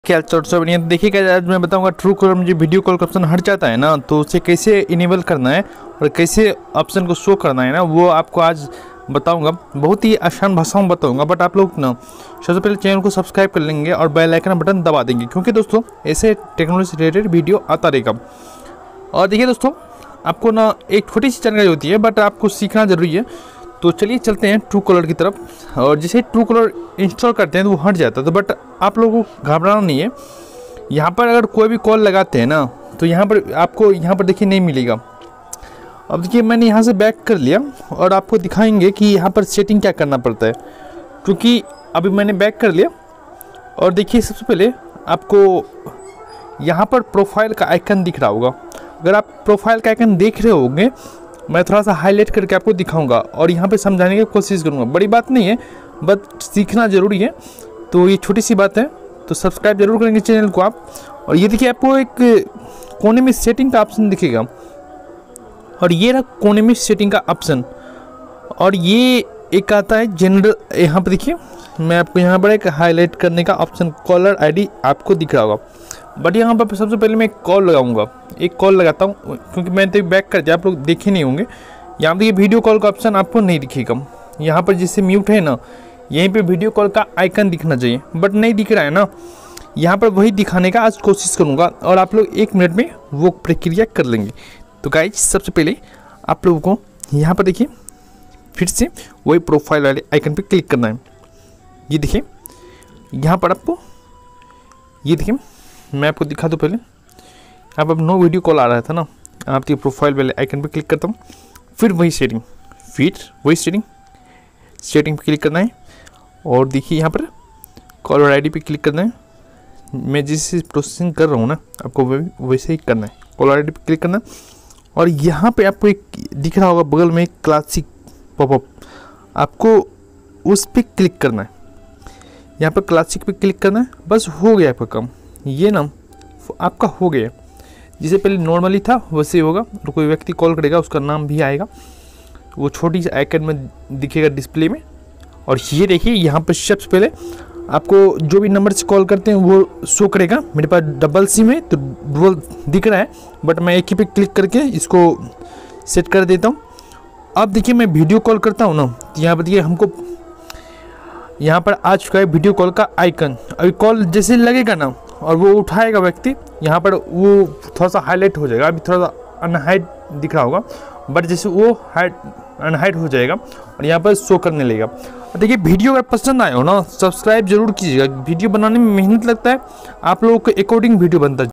क्या चौथा बनिए देखिएगा। आज मैं बताऊंगा ट्रू कॉलर में जो वीडियो कॉल का ऑप्शन हट जाता है ना, तो उसे कैसे इनेबल करना है और कैसे ऑप्शन को शो करना है ना, वो आपको आज बताऊंगा। बहुत ही आसान भाषा में बताऊंगा, बट आप लोग ना सबसे पहले चैनल को सब्सक्राइब कर लेंगे और बेल आइकन बटन दबा देंगे, क्योंकि दोस्तों ऐसे टेक्नोलॉजी से रिलेटेड वीडियो आता रहेगा। और देखिए दोस्तों, आपको ना एक छोटी सी जानकारी होती है, बट आपको सीखना जरूरी है। तो चलिए चलते हैं ट्रू कॉलर की तरफ। और जैसे ट्रू कॉलर इंस्टॉल करते हैं तो वो हट जाता है, तो बट आप लोगों को घबराना नहीं है। यहाँ पर अगर कोई भी कॉल लगाते हैं ना, तो यहाँ पर आपको यहाँ पर देखिए नहीं मिलेगा। अब देखिए मैंने यहाँ से बैक कर लिया और आपको दिखाएंगे कि यहाँ पर सेटिंग क्या करना पड़ता है, क्योंकि अभी मैंने बैक कर लिया। और देखिए सबसे पहले आपको यहाँ पर प्रोफाइल का आइकन दिख रहा होगा। अगर आप प्रोफाइल का आइकन देख रहे होंगे, मैं थोड़ा सा हाईलाइट करके आपको दिखाऊंगा और यहाँ पे समझाने की कोशिश करूँगा। बड़ी बात नहीं है, बट सीखना ज़रूरी है, तो ये छोटी सी बात है। तो सब्सक्राइब जरूर करेंगे चैनल को आप। और ये देखिए आपको एक कोने में सेटिंग का ऑप्शन दिखेगा, और ये रहा कोने में सेटिंग का ऑप्शन। और ये एक आता है जनरल, यहाँ पर देखिए मैं आपको यहाँ पर एक हाईलाइट करने का ऑप्शन कॉलर आईडी आपको दिख रहा होगा। बट यहाँ पर सबसे पहले मैं एक कॉल लगाऊंगा, एक कॉल लगाता हूँ, क्योंकि मैं तो बैक कर दिया, आप लोग देखे नहीं होंगे। यहाँ पर ये वीडियो कॉल का ऑप्शन आपको नहीं दिखेगा। यहाँ पर जिससे म्यूट है ना, यहीं पे वीडियो कॉल का आइकन दिखना चाहिए, बट नहीं दिख रहा है ना। यहाँ पर वही दिखाने का आज कोशिश करूँगा और आप लोग 1 मिनट में वो प्रक्रिया कर लेंगे। तो गाइज सबसे पहले आप लोगों को यहाँ पर देखिए फिर से वही प्रोफाइल वाले आइकन पे क्लिक करना है। ये देखिए यहाँ पर आपको, ये देखिए मैं आपको दिखा दूँ। पहले यहाँ पर नो वीडियो कॉल आ रहा था ना, आप देखिए प्रोफाइल वाले आइकन पे क्लिक करता हूँ, फिर वही सेटिंग, सेटिंग पे क्लिक करना है। और देखिए यहाँ पर कॉलर आईडी पे क्लिक करना है। मैं जिस प्रोसेसिंग कर रहा हूँ ना, आपको वैसे ही करना है। कॉलर आईडी पे क्लिक करना है और यहाँ पे आपको एक दिख रहा होगा बगल में एक क्लासिक पॉपअप, आपको उस पर क्लिक करना है। यहाँ पर क्लासिक पे क्लिक करना है, बस हो गया आपका काम। ये ना आपका हो गया, जिसे पहले नॉर्मली था वैसे ही होगा। और कोई व्यक्ति कॉल करेगा उसका नाम भी आएगा, वो छोटी सी आइकन में दिखेगा डिस्प्ले में। और ये देखिए यहाँ पर सबसे पहले आपको जो भी नंबर से कॉल करते हैं वो शो करेगा। मेरे पास डबल सिम है तो डुअल दिख रहा है, बट मैं एक ही पे क्लिक करके इसको सेट कर देता हूँ। अब देखिए मैं वीडियो कॉल करता हूँ ना, तो यहाँ पर देखिए हमको यहाँ पर आ चुका है वीडियो कॉल का आइकन। अभी कॉल जैसे लगेगा ना और वो उठाएगा व्यक्ति, यहाँ पर वो थोड़ा सा हाईलाइट हो जाएगा। अभी थोड़ा सा अनहाइड दिख रहा होगा, बट जैसे वो अनहाइड हो जाएगा और यहाँ पर शो करने लगेगा। देखिए वीडियो अगर पसंद आए हो ना, सब्सक्राइब जरूर कीजिएगा। वीडियो बनाने में मेहनत लगता है, आप लोगों के अकॉर्डिंग वीडियो बनता है।